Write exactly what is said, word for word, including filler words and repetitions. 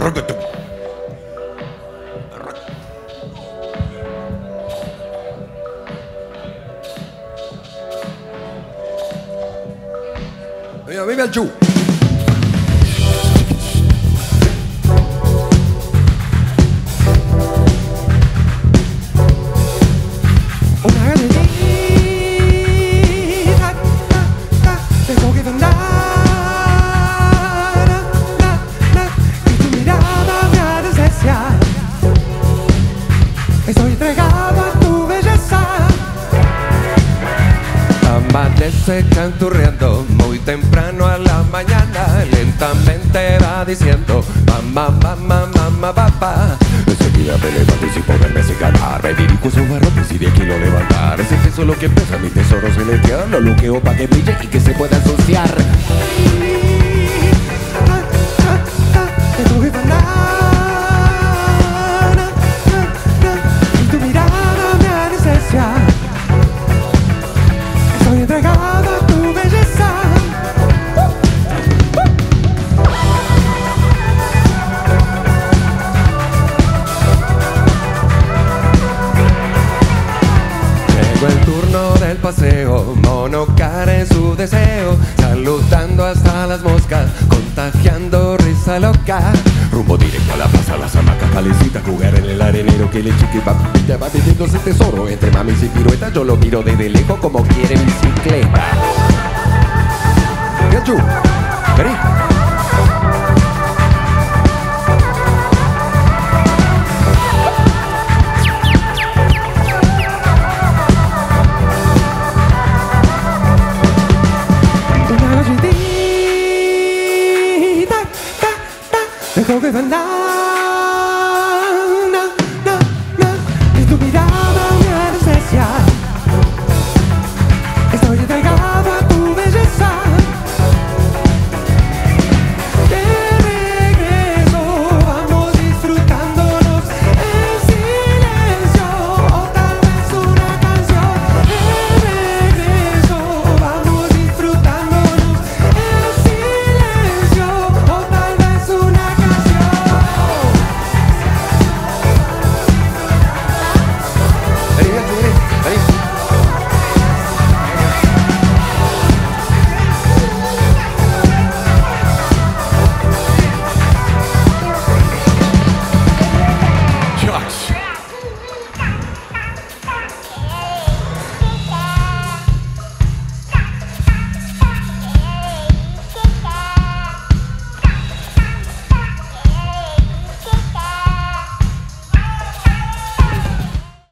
Viva, viva el Chu. Una galletita tengo que andar, y tu mirada me anestesia. Estoy entregado a tu belleza. Amanece canturreando muy temprano a la mañana, lentamente va diciendo mamá, mamá, mamá, papá. Enseguida me levanto y sin poderme secar, me dirijo a esos barrotes y de aquí lo levantar. Ese peso es lo que pesa mi tesoro celestial, lo luqueo pa' que brille y que se pueda asociar. Tengo que andar, y tu mirada me anestesia. Estoy entregado a tu belleza. Llegó el turno del paseo, mono cara en su deseo, saludando hasta las moscas, contagiando risa loca. Rumbo directo a la plaza, las hamacas calecitas, jugar en el arenero que le chique va, ya va pidiendo ese tesoro. Entre mamis y piruetas yo lo miro desde lejos como quiere bicicleta. Gachu, vení. Una galletita tengo que andar.